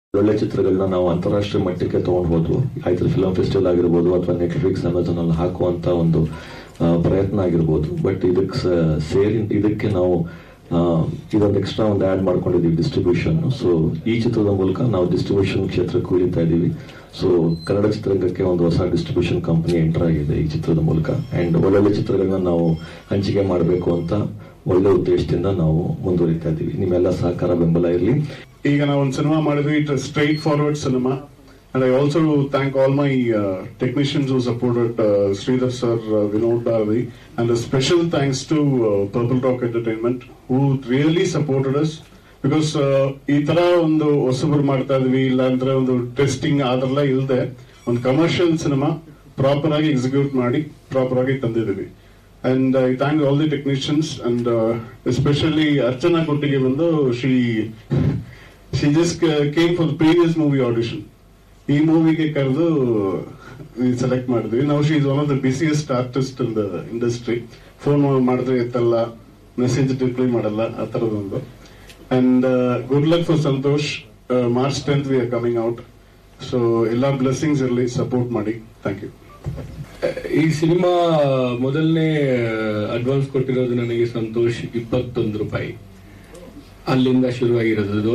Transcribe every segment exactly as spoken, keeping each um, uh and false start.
ಒಳ್ಳೆ ಚಿತ್ರಗಳನ್ನ ನಾವು ಅಂತಾರಾಷ್ಟ್ರೀಯ ಮಟ್ಟಕ್ಕೆ ತಗೊಂಡು ಹೋದ್ವು. ಆಯ್ತು ಫಿಲಂ ಫೆಸ್ಟಿವಲ್ ಆಗಿರ್ಬೋದು ಅಥವಾ ನೆಟ್ಫ್ಲಿಕ್ಸ್ ಅಮೆಝಾನ್ ಅಲ್ಲಿ ಹಾಕುವಂತ ಒಂದು ಪ್ರಯತ್ನ ಆಗಿರ್ಬೋದು. ಬಟ್ ಇದಕ್ಕೆ ಸೇರಿ ಇದಕ್ಕೆ ನಾವು ಇದೊಂದು ಎಕ್ಸ್ಟ್ರಾ ಒಂದು ಆಡ್ ಮಾಡ್ಕೊಂಡಿದೀವಿ ಡಿಸ್ಟ್ರಿಬ್ಯೂಷನ್. ಸೊ ಈ ಚಿತ್ರದ ಮೂಲಕ ನಾವು ಡಿಸ್ಟ್ರಿಬ್ಯೂಷನ್ ಕ್ಷೇತ್ರಕ್ಕೆ ಇಳಿತಾ ಇದೀವಿ. ಸೊ ಕನ್ನಡ ಚಿತ್ರರಂಗಕ್ಕೆ ಒಂದು ಹೊಸ ಡಿಸ್ಟ್ರಿಬ್ಯೂಷನ್ ಕಂಪನಿ ಎಂಟರ್ ಆಗಿದೆ ಈ ಚಿತ್ರದ ಮೂಲಕ. ಅಂಡ್ ಒಳ್ಳೊಳ್ಳೆ ಚಿತ್ರಗಳನ್ನ ನಾವು ಹಂಚಿಕೆ ಮಾಡಬೇಕು ಅಂತ ಒಳ್ಳೆ ಉದ್ದೇಶದಿಂದ ನಾವು ಮುಂದುವರಿತಾ ಇದೀವಿ. ನಿಮ್ಮೆಲ್ಲ ಸಹಕಾರ ಬೆಂಬಲ ಇರಲಿ. ಈಗ ನಾವು ಒಂದು ಸಿನಿಮಾ ಮಾಡಿದ್ವಿ, it straightforward cinema. And I also thank all my uh, technicians who supported uh, Sridhar sir, uh, Vinod Bharati, and a special thanks to uh, Purple Rock Entertainment who really supported us because ee tara ondu ಹೊಸಬರು ಮಾಡ್ತಾ ಇದ್ವಿ, ಇಲ್ಲ ಅಂದ್ರೆ ಒಂದು testing ಅದೆಲ್ಲ ಇಲ್ಲದೆ ಒಂದು commercial cinema proper ಆಗಿ ಎಕ್ಸಿಕ್ಯೂಟ್ ಮಾಡಿ ಪ್ರಾಪರ್ ಆಗಿ ತಂದಿದ್ದೀವಿ. And I thank all the technicians and uh, especially Archana Kottige ಬಂದು she she just came for the previous movie audition. ಈ ಮೂವಿಗೆ ಕರೆದು ಸೆಲೆಕ್ಟ್ ಮಾಡಿದ್ವಿ. ನಾವು she is one of the busiest artist in the industry. Phone ಮಾಡಿದ್ರೆ ಎತ್ತಲ್ಲ, message reply ಮಾಡಲ್ಲ, ಆ ತರದೊಂದು. And good luck for Santosh. March tenth we are coming out. So ಎಲ್ಲಾ ಬ್ಲೆಸ್ಸಿಂಗ್ಸ್ ಇರಲಿ, ಸಪೋರ್ಟ್ ಮಾಡಿ. Thank you. ಈ ಸಿನಿಮಾ ಮೊದಲನೇ ಅಡ್ವಾನ್ಸ್ ಕೊಟ್ಟಿರೋದು ನನಗೆ ಸಂತೋಷ್ ಇಪ್ಪತ್ತೊಂದು ರೂಪಾಯಿ. ಅಲ್ಲಿಂದ ಶುರುವಾಗಿರೋದು.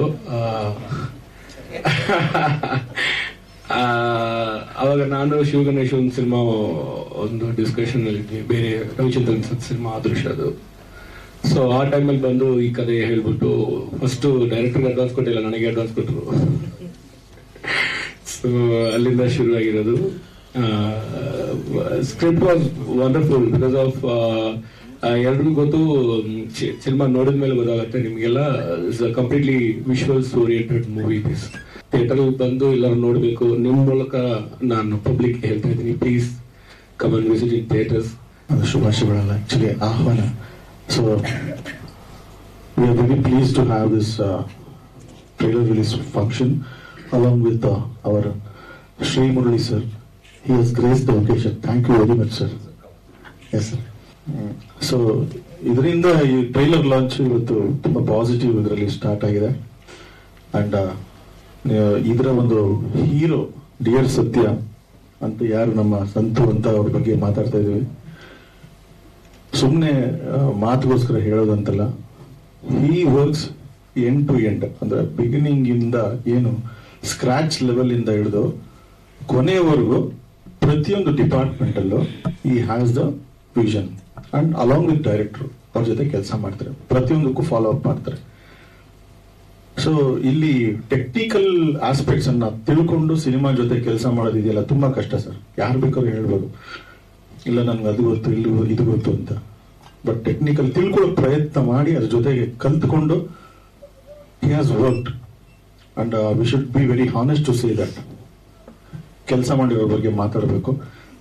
ಅವಾಗ ನಾನು ಶಿವಗಣೇಶ್ ಒಂದು ಸಿನಿಮಾ ಒಂದು ಡಿಸ್ಕಷನ್ ಅಲ್ಲಿ ಬೇರೆ ರವಿಚಂದ್ರನ್ ಸಿನಿಮಾ ಅದೃಶ್ಯ ಅದು. ಸೊ ಆ ಟೈಮಲ್ಲಿ ಬಂದು ಈ ಕಥೆ ಹೇಳ್ಬಿಟ್ಟು ಫಸ್ಟ್ ಡೈರೆಕ್ಟರ್ಗೆ ಅಡ್ವಾನ್ಸ್ ಕೊಟ್ಟಿಲ್ಲ, ನನಗೆ ಅಡ್ವಾನ್ಸ್ ಕೊಟ್ಟರು. ಸೊ ಅಲ್ಲಿಂದ ಶುರುವಾಗಿರೋದು. Script was wonderful because of ಎಲ್ರಿಗೂ ಗೊತ್ತು, ಸಿನಿಮಾ ನೋಡಿದ ಮೇಲೆ ಗೊತ್ತಾಗುತ್ತೆ ನಿಮ್ಗೆಲ್ಲ. It's completely visuals oriented movie. This theatre ಬಂದು ಎಲ್ಲರೂ ನೋಡಬೇಕು. ನಿಮ್ಮ ಮೂಲಕ ನಾನು ಪಬ್ಲಿಕ್ ಹೇಳ್ತಾ ಇದ್ದೀನಿ, please come and visit in theatres. ಶುಭಾಶಯಗಳಲ್ಲ, ಆಕ್ಚುಲಿ ಆಹ್ವಾನ. So we are very please to have this trailer release function along with our Shrimuruli sir. He has graced the occasion. Thank you very much, sir. Yes, sir. So ಇದರಿಂದ ಈ trailer launch ಇವತ್ತು ತುಂಬಾ positive ಇದರಲ್ಲಿ start ಆಗಿದೆ. And ಇದರ ಒಂದು hero dear ಸತ್ಯ ಅಂತ ಯಾರು ನಮ್ಮ ಸಂತು ಅಂತ ಅವ್ರ ಬಗ್ಗೆ ಮಾತಾಡ್ತಾ ಇದೀವಿ. ಸುಮ್ಮನೆ ಮಾತುಗೋಸ್ಕರ ಹೇಳೋದಂತಲ್ಲ, he works end to end. ಅಂದ್ರೆ ಬಿಗಿನಿಂಗ್ ಇಂದ ಏನು ಸ್ಕ್ರಾಚ್ ಲೆವೆಲ್ ಇಂದ ಹಿಡಿದು ಕೊನೆಯವರೆಗೂ ಪ್ರತಿಯೊಂದು ಡಿಪಾರ್ಟ್ಮೆಂಟ್ ಅಲ್ಲೂ ಈ has the vision and along with director ಅವ್ರ ಜೊತೆ ಕೆಲಸ ಮಾಡ್ತಾರೆ, ಪ್ರತಿಯೊಂದಕ್ಕೂ ಫಾಲೋ ಅಪ್ ಮಾಡ್ತಾರೆ. ಸೊ ಇಲ್ಲಿ ಟೆಕ್ನಿಕಲ್ ಆಸ್ಪೆಕ್ಟ್ಸ್ ಅನ್ನ ತಿಳ್ಕೊಂಡು ಸಿನಿಮಾ ಜೊತೆ ಕೆಲಸ ಮಾಡೋದಿದೆಯಲ್ಲ ತುಂಬಾ ಕಷ್ಟ ಸರ್. ಯಾರು ಬೇಕಾದ್ರೂ ಹೇಳ್ಬೋದು, ಇಲ್ಲ ನನ್ಗೆ ಅದು ಗೊತ್ತು, ಇಲ್ಲಿ ಇದು ಗೊತ್ತು ಅಂತ. ಬಟ್ ಟೆಕ್ನಿಕಲ್ ತಿಳ್ಕೊಳ್ಳೋ ಪ್ರಯತ್ನ ಮಾಡಿ ಅದ್ರ ಜೊತೆಗೆ ಕಲ್ತ್ಕೊಂಡು he has worked. And we should be very honest to say that. ಕೆಲಸ ಮಾಡಿರೋ ಬಗ್ಗೆ ಮಾತಾಡಬೇಕು.